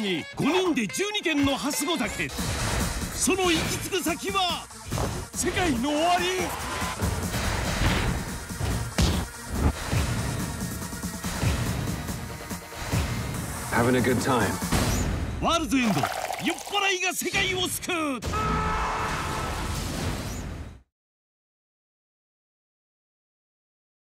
へ5人で12軒のはしご酒。その行き着く先は世界の終わり。 Having a good time. ワールドエンド、酔っ払いが世界を救う。